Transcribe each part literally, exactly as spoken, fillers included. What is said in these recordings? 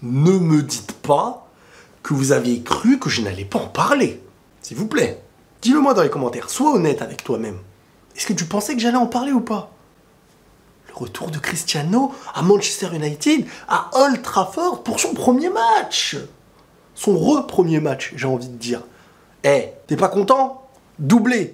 Ne me dites pas que vous aviez cru que je n'allais pas en parler. S'il vous plaît, dis-le moi dans les commentaires. Sois honnête avec toi-même. Est-ce que tu pensais que j'allais en parler ou pas? Le retour de Cristiano à Manchester United, à Old Trafford pour son premier match. Son re-premier match, j'ai envie de dire. Eh, hey, t'es pas content? Doublé.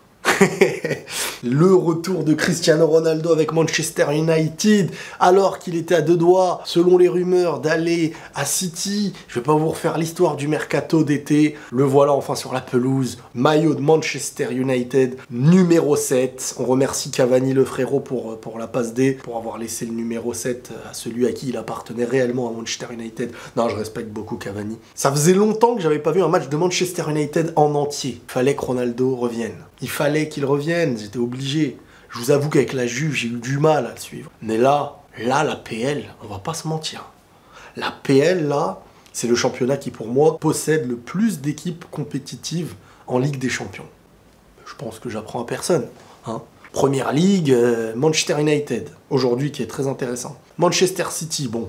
Le retour de Cristiano Ronaldo avec Manchester United, alors qu'il était à deux doigts, selon les rumeurs, d'aller à City. Je vais pas vous refaire l'histoire du mercato d'été. Le voilà enfin sur la pelouse. Maillot de Manchester United, numéro sept. On remercie Cavani le frérot pour, pour la passe D, pour avoir laissé le numéro sept à celui à qui il appartenait réellement à Manchester United. Non, je respecte beaucoup Cavani. Ça faisait longtemps que j'avais pas vu un match de Manchester United en entier. Il fallait que Ronaldo revienne. Il fallait qu'il revienne, j'étais obligé. Je vous avoue qu'avec la Juve, j'ai eu du mal à le suivre. Mais là, là, la P L, on va pas se mentir. La P L, là, c'est le championnat qui, pour moi, possède le plus d'équipes compétitives en Ligue des Champions. Je pense que j'apprends à personne. Hein. Première Ligue, euh, Manchester United, aujourd'hui, qui est très intéressant. Manchester City, bon,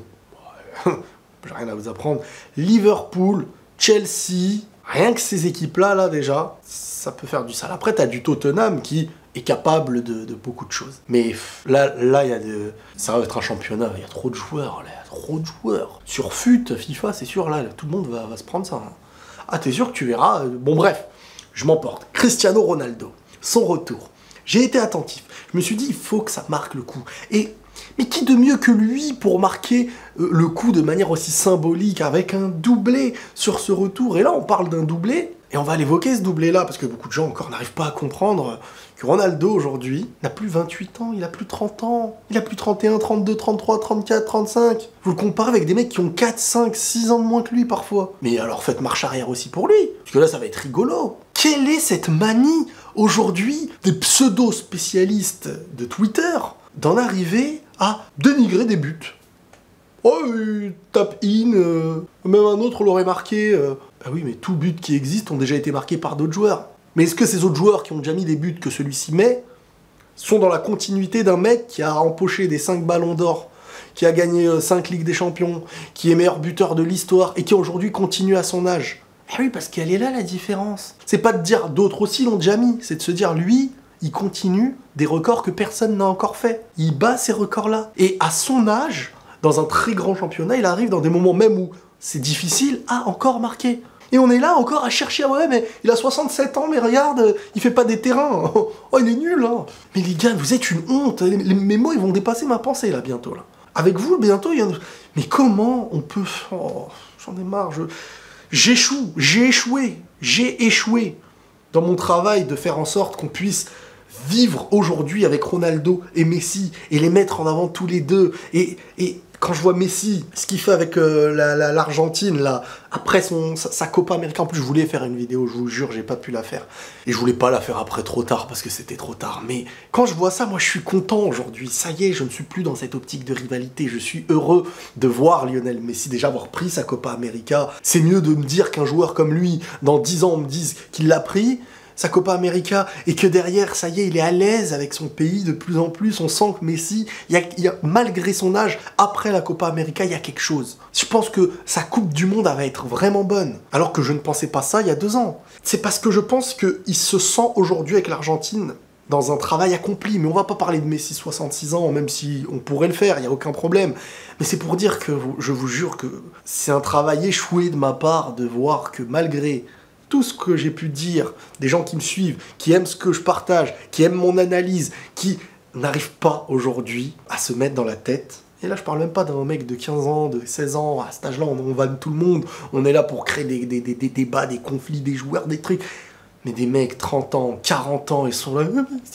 j'ai rien à vous apprendre. Liverpool, Chelsea... Rien que ces équipes-là, là, déjà, ça peut faire du sale. Après, t'as du Tottenham qui est capable de, de beaucoup de choses. Mais là, là, il y a de... ça va être un championnat. Il y a trop de joueurs, là. Il y a trop de joueurs. Sur F U T, FIFA, c'est sûr, là, tout le monde va, va se prendre ça. Hein. Ah, t'es sûr que tu verras. Bon, bref, je m'emporte. Cristiano Ronaldo, son retour. J'ai été attentif. Je me suis dit, il faut que ça marque le coup. Et... mais qui de mieux que lui pour marquer euh, le coup de manière aussi symbolique avec un doublé sur ce retour? Et là, on parle d'un doublé, et on va l'évoquer ce doublé-là, parce que beaucoup de gens encore n'arrivent pas à comprendre que Ronaldo, aujourd'hui, n'a plus vingt-huit ans, il a plus trente ans, il a plus trente et un, trente-deux, trente-trois, trente-quatre, trente-cinq. Vous le comparez avec des mecs qui ont quatre, cinq, six ans de moins que lui, parfois. Mais alors faites marche arrière aussi pour lui, parce que là, ça va être rigolo. Quelle est cette manie, aujourd'hui, des pseudo-spécialistes de Twitter, d'en arriver à dénigrer des buts? Oh, il tape in, euh, même un autre l'aurait marqué. Euh. Bah oui, mais tous buts qui existent ont déjà été marqués par d'autres joueurs. Mais est-ce que ces autres joueurs qui ont déjà mis des buts que celui-ci met sont dans la continuité d'un mec qui a empoché des cinq ballons d'or, qui a gagné euh, cinq Ligues des Champions, qui est meilleur buteur de l'histoire et qui aujourd'hui continue à son âge? Ah oui, parce qu'elle est là la différence. C'est pas de dire d'autres aussi l'ont déjà mis, c'est de se dire lui... il continue des records que personne n'a encore fait. Il bat ces records-là. Et à son âge, dans un très grand championnat, il arrive dans des moments même où c'est difficile à encore marquer. Et on est là encore à chercher, ah ouais, mais il a soixante-sept ans, mais regarde, il fait pas des terrains. Oh, il est nul, hein. Mais les gars, vous êtes une honte. Les, les, mes mots, ils vont dépasser ma pensée, là, bientôt, là. Avec vous, bientôt, il y a... Mais comment on peut... Oh, j'en ai marre, je... J'échoue, j'ai échoué, j'ai échoué dans mon travail de faire en sorte qu'on puisse vivre aujourd'hui avec Ronaldo et Messi et les mettre en avant tous les deux. Et, et quand je vois Messi, ce qu'il fait avec euh, l'Argentine, là, après son, sa, sa Copa América, en plus je voulais faire une vidéo, je vous jure, j'ai pas pu la faire. Et je voulais pas la faire après trop tard parce que c'était trop tard. Mais quand je vois ça, moi je suis content aujourd'hui. Ça y est, je ne suis plus dans cette optique de rivalité. Je suis heureux de voir Lionel Messi déjà avoir pris sa Copa América. C'est mieux de me dire qu'un joueur comme lui, dans dix ans, on me dise qu'il l'a pris, sa Copa América, et que derrière, ça y est, il est à l'aise avec son pays de plus en plus. On sent que Messi, il y a, il y a, malgré son âge, après la Copa América, il y a quelque chose. Je pense que sa Coupe du Monde, elle va être vraiment bonne. Alors que je ne pensais pas ça il y a deux ans. C'est parce que je pense qu'il se sent aujourd'hui avec l'Argentine dans un travail accompli. Mais on va pas parler de Messi soixante-six ans, même si on pourrait le faire, il n'y a aucun problème. Mais c'est pour dire que je vous jure que c'est un travail échoué de ma part de voir que malgré tout ce que j'ai pu dire, des gens qui me suivent, qui aiment ce que je partage, qui aiment mon analyse, qui n'arrivent pas aujourd'hui à se mettre dans la tête. Et là, je parle même pas d'un mec de quinze ans, de seize ans, à cet âge-là, on, on vanne tout le monde, on est là pour créer des, des, des, des débats, des conflits, des joueurs, des trucs. Mais des mecs, trente ans, quarante ans, ils sont là,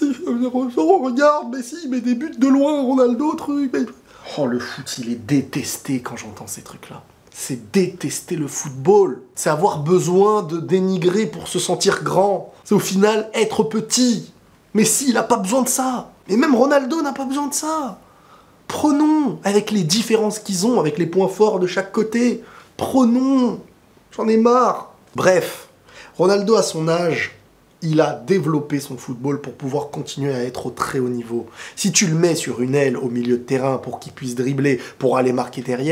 regarde, Messi, il met des buts de loin, Ronaldo, truc. Oh, le foot, il est détesté quand j'entends ces trucs-là. C'est détester le football. C'est avoir besoin de dénigrer pour se sentir grand. C'est au final être petit. Mais si, il n'a pas besoin de ça. Et même Ronaldo n'a pas besoin de ça. Prenons, avec les différences qu'ils ont, avec les points forts de chaque côté. Prenons. J'en ai marre. Bref, Ronaldo à son âge, il a développé son football pour pouvoir continuer à être au très haut niveau. Si tu le mets sur une aile au milieu de terrain pour qu'il puisse dribbler, pour aller marquer derrière,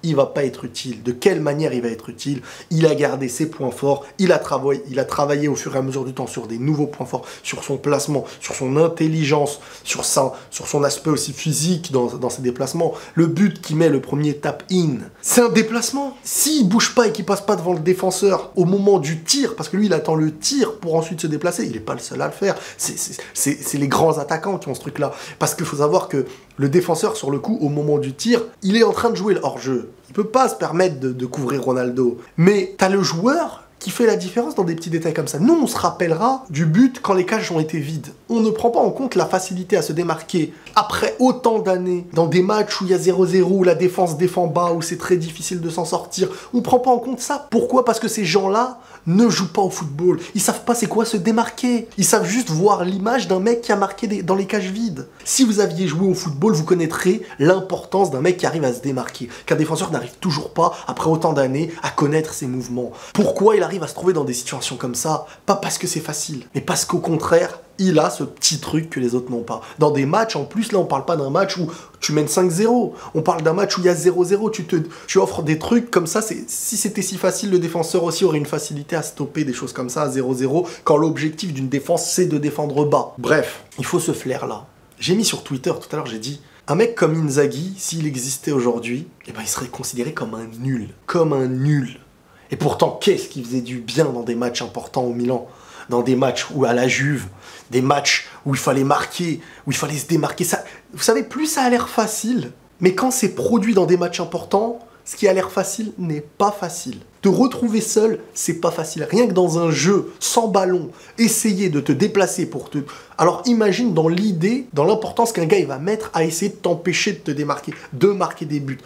il va pas être utile. De quelle manière il va être utile? Il a gardé ses points forts, il a travaillé, il a travaillé au fur et à mesure du temps sur des nouveaux points forts, sur son placement, sur son intelligence, sur, sa, sur son aspect aussi physique dans, dans ses déplacements. Le but qui met le premier tap-in, c'est un déplacement. S'il bouge pas et qu'il passe pas devant le défenseur au moment du tir, parce que lui il attend le tir pour ensuite se déplacer, il est pas le seul à le faire. C'est les grands attaquants qui ont ce truc-là. Parce qu'il faut savoir que le défenseur, sur le coup, au moment du tir, il est en train de jouer le hors-jeu. Il peut pas se permettre de, de couvrir Ronaldo. Mais t'as le joueur qui fait la différence dans des petits détails comme ça. Nous, on se rappellera du but quand les cages ont été vides. On ne prend pas en compte la facilité à se démarquer après autant d'années, dans des matchs où il y a zéro zéro, où la défense défend bas, où c'est très difficile de s'en sortir. On ne prend pas en compte ça. Pourquoi? Parce que ces gens-là ne jouent pas au football. Ils savent pas c'est quoi se démarquer. Ils savent juste voir l'image d'un mec qui a marqué des... dans les cages vides. Si vous aviez joué au football, vous connaîtrez l'importance d'un mec qui arrive à se démarquer. Qu'un défenseur n'arrive toujours pas, après autant d'années, à connaître ses mouvements. Pourquoi il arrive à se trouver dans des situations comme ça? Pas parce que c'est facile, mais parce qu'au contraire, il a ce petit truc que les autres n'ont pas. Dans des matchs, en plus, là, on parle pas d'un match où tu mènes cinq zéro. On parle d'un match où il y a zéro zéro. Tu, te, tu offres des trucs comme ça. Si c'était si facile, le défenseur aussi aurait une facilité à stopper des choses comme ça à zéro zéro, quand l'objectif d'une défense, c'est de défendre bas. Bref, il faut ce flair-là. J'ai mis sur Twitter, tout à l'heure, j'ai dit, un mec comme Inzaghi, s'il existait aujourd'hui, eh ben, il serait considéré comme un nul. Comme un nul. Et pourtant, qu'est-ce qui faisait du bien dans des matchs importants au Milan? Dans des matchs où à la Juve, des matchs où il fallait marquer, où il fallait se démarquer. Ça, vous savez, plus ça a l'air facile, mais quand c'est produit dans des matchs importants, ce qui a l'air facile n'est pas facile. Te retrouver seul, c'est pas facile. Rien que dans un jeu, sans ballon, essayer de te déplacer pour te... Alors imagine dans l'idée, dans l'importance qu'un gars il va mettre à essayer de t'empêcher de te démarquer, de marquer des buts.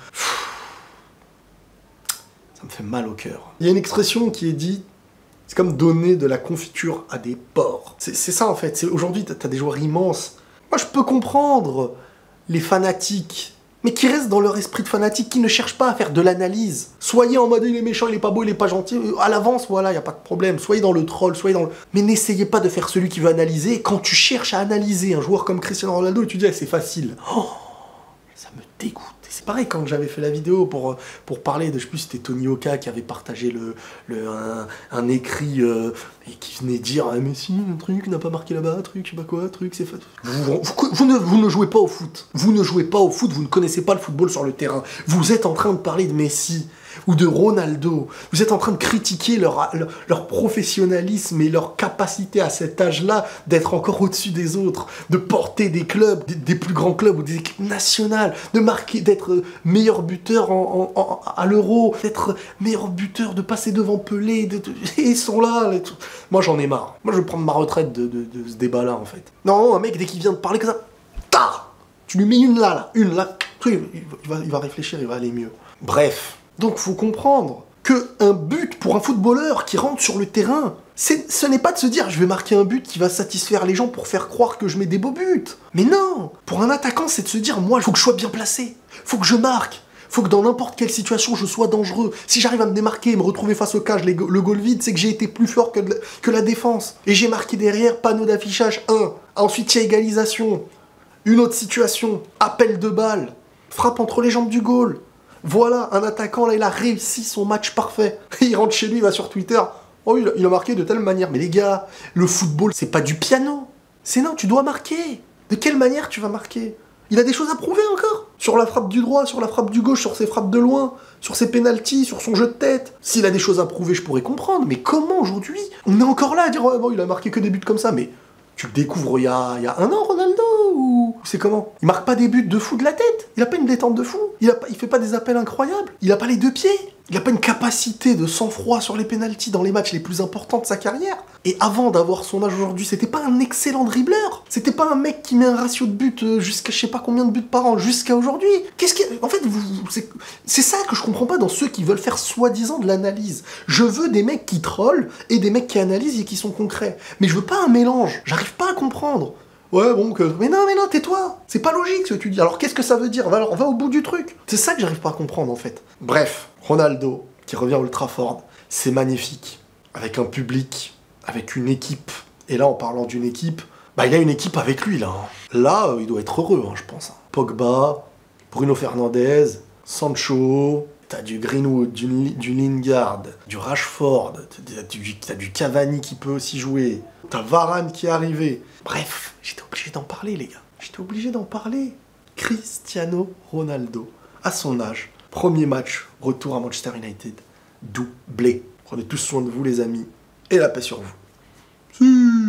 Ça me fait mal au cœur. Il y a une expression qui est dite, c'est comme donner de la confiture à des porcs. C'est ça en fait. Aujourd'hui, tu as des joueurs immenses. Moi, je peux comprendre les fanatiques, mais qui restent dans leur esprit de fanatique, qui ne cherchent pas à faire de l'analyse. Soyez en mode il est méchant, il est pas beau, il est pas gentil. À l'avance, voilà, il n'y a pas de problème. Soyez dans le troll, soyez dans le... Mais n'essayez pas de faire celui qui veut analyser. Quand tu cherches à analyser un joueur comme Cristiano Ronaldo, et tu dis ah, c'est facile. Oh, ça me dégoûte. C'est pareil quand j'avais fait la vidéo pour, pour parler de, je sais plus, c'était Tony Oka qui avait partagé le, le, un, un écrit euh, et qui venait dire ah, mais si, un truc n'a pas marqué là-bas, truc, je sais pas quoi, truc, c'est... Vous, vous, vous, ne, vous ne jouez pas au foot. Vous ne jouez pas au foot, vous ne connaissez pas le football sur le terrain. Vous êtes en train de parler de Messi ou de Ronaldo. Vous êtes en train de critiquer leur, leur, leur professionnalisme et leur capacité à cet âge-là d'être encore au-dessus des autres, de porter des clubs, des, des plus grands clubs ou des équipes nationales, de marquer, d'être meilleur buteur en, en, en, à l'Euro, d'être meilleur buteur, de passer devant Pelé, de, de, ils sont là. Les, moi j'en ai marre. Moi je vais prendre ma retraite de, de, de ce débat-là en fait. Non, un mec dès qu'il vient de parler comme ça, ta, tu lui mets une là, là, une là, il va, il va réfléchir, il va aller mieux. Bref. Donc faut comprendre qu'un but pour un footballeur qui rentre sur le terrain, ce n'est pas de se dire je vais marquer un but qui va satisfaire les gens pour faire croire que je mets des beaux buts. Mais non, pour un attaquant c'est de se dire moi il faut que je sois bien placé, faut que je marque, faut que dans n'importe quelle situation je sois dangereux. Si j'arrive à me démarquer et me retrouver face au cage, le goal vide, c'est que j'ai été plus fort que, que la défense. Et j'ai marqué derrière, panneau d'affichage un, ensuite il y a égalisation, une autre situation, appel de balle, frappe entre les jambes du goal. Voilà, un attaquant, là, il a réussi son match parfait. Il rentre chez lui, il va sur Twitter. Oh, il a, il a marqué de telle manière. Mais les gars, le football, c'est pas du piano. C'est non, tu dois marquer. De quelle manière tu vas marquer? Il a des choses à prouver encore. Sur la frappe du droit, sur la frappe du gauche, sur ses frappes de loin, sur ses pénaltys, sur son jeu de tête. S'il a des choses à prouver, je pourrais comprendre. Mais comment aujourd'hui on est encore là à dire, oh, bon, il a marqué que des buts comme ça. Mais tu le découvres il y a, il y a un an, Ronaldo, ou c'est comment? Il marque pas des buts de fou de la tête. Il a pas une détente de fou. Il, a pas, il fait pas des appels incroyables. Il a pas les deux pieds. Il a pas une capacité de sang-froid sur les pénaltys dans les matchs les plus importants de sa carrière. Et avant d'avoir son âge aujourd'hui, c'était pas un excellent dribbleur. C'était pas un mec qui met un ratio de buts jusqu'à je sais pas combien de buts par an jusqu'à aujourd'hui. Qu'est-ce qui... En fait, c'est ça que je comprends pas dans ceux qui veulent faire soi-disant de l'analyse. Je veux des mecs qui trollent et des mecs qui analysent et qui sont concrets. Mais je veux pas un mélange. J'arrive pas à comprendre. Ouais, bon, que... Mais non, mais non, tais-toi. C'est pas logique ce que tu dis. Alors qu'est-ce que ça veut dire? Va, alors, va au bout du truc. C'est ça que j'arrive pas à comprendre en fait. Bref, Ronaldo, qui revient à Old Trafford, c'est magnifique. Avec un public, avec une équipe. Et là, en parlant d'une équipe, bah il a une équipe avec lui là. Hein. Là, euh, il doit être heureux, hein, je pense. Pogba, Bruno Fernandes, Sancho, t'as du Greenwood, du, du Lingard, du Rashford, t'as du, t'as du Cavani qui peut aussi jouer, t'as Varane qui est arrivé. Bref, j'étais obligé d'en parler, les gars. J'étais obligé d'en parler. Cristiano Ronaldo, à son âge, premier match, retour à Manchester United, doublé. Prenez tous soin de vous, les amis, et la paix sur vous. Si.